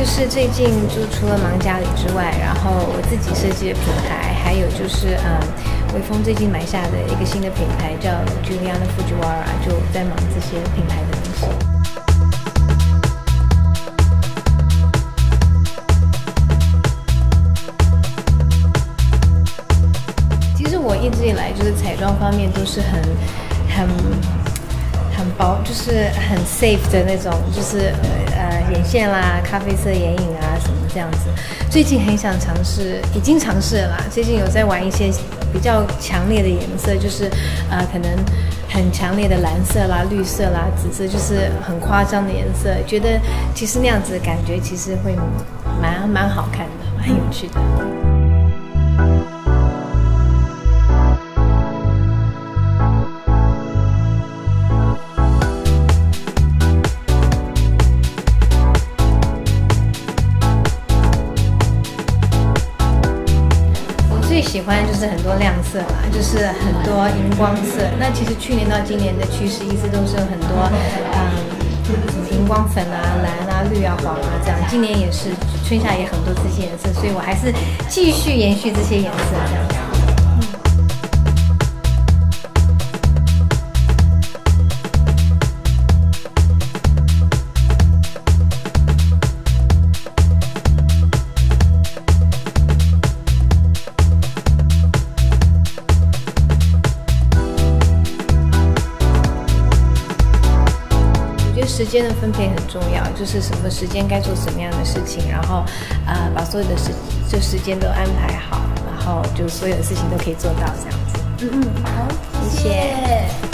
就是最近就除了忙家里之外，然后我自己设计的品牌，还有就是微风最近买下的一个新的品牌叫 Giuliana Fujiwara， 就在忙这些品牌的东西。其实我一直以来就是彩妆方面都是很薄，就是很 safe 的那种，就是眼线啦、咖啡色眼影啊什么这样子。最近很想尝试，已经尝试了啦。最近有在玩一些比较强烈的颜色，就是可能很强烈的蓝色啦、绿色啦、紫色，就是很夸张的颜色。觉得其实那样子的感觉其实会蛮好看的，蛮有趣的。最喜欢就是很多亮色啦，就是很多荧光色。那其实去年到今年的趋势一直都是有很多什么荧光粉啊、蓝啊、绿啊、黄啊这样。今年也是春夏也很多这些颜色，所以我还是继续延续这些颜色这样子。时间的分配很重要，就是什么时间该做什么样的事情，然后把所有的时间都安排好，然后就所有的事情都可以做到这样子。好，谢谢。